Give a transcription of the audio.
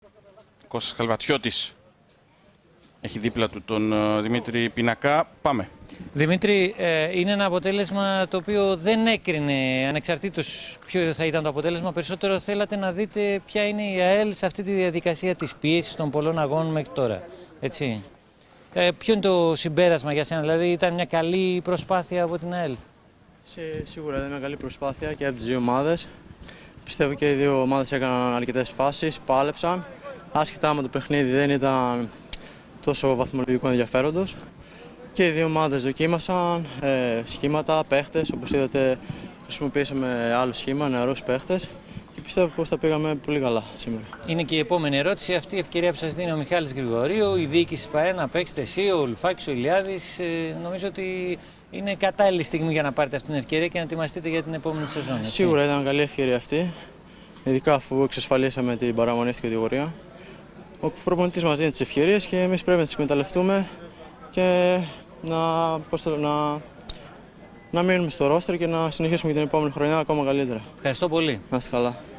Κώστας Καλβατσιώτης έχει δίπλα του τον Δημήτρη Πινακά. Πάμε. Δημήτρη, είναι ένα αποτέλεσμα το οποίο δεν έκρινε ανεξαρτήτως ποιο θα ήταν το αποτέλεσμα. Περισσότερο θέλατε να δείτε ποια είναι η ΑΕΛ σε αυτή τη διαδικασία της πίεσης των πολλών αγώνων μέχρι τώρα. Έτσι. Ποιο είναι το συμπέρασμα για σένα, δηλαδή ήταν μια καλή προσπάθεια από την ΑΕΛ? Σίγουρα ήταν μια καλή προσπάθεια και από τις δύο ομάδες. Πιστεύω και οι δύο ομάδες έκαναν αρκετές φάσεις, πάλεψαν. Άσχετα με το παιχνίδι δεν ήταν τόσο βαθμολογικό ενδιαφέροντος. Και οι δύο ομάδες δοκίμασαν σχήματα, παίχτες. Όπως είδατε, χρησιμοποιήσαμε άλλο σχήμα, νεαρούς παίχτες. Και πιστεύω πως τα πήγαμε πολύ καλά σήμερα. Είναι και η επόμενη ερώτηση. Αυτή η ευκαιρία που σας δίνει ο Μιχάλης Γρηγορίου, η διοίκηση ΠΑΕ, να παίξετε εσύ, ο Λουφάκης, ο Ηλιάδης. Νομίζω ότι είναι κατάλληλη στιγμή για να πάρετε αυτή την ευκαιρία και να ετοιμαστείτε για την επόμενη σεζόν. Έτσι. Σίγουρα ήταν καλή ευκαιρία αυτή. Ειδικά αφού εξασφαλίσαμε την παραμονή στην κατηγορία. Ο προπονητής μας δίνει τις ευκαιρίες και εμείς πρέπει να τις εκμεταλλευτούμε και να μείνουμε στο ρόστερ και να συνεχίσουμε την επόμενη χρονιά ακόμα καλύτερα. Ευχαριστώ πολύ. Να είστε καλά.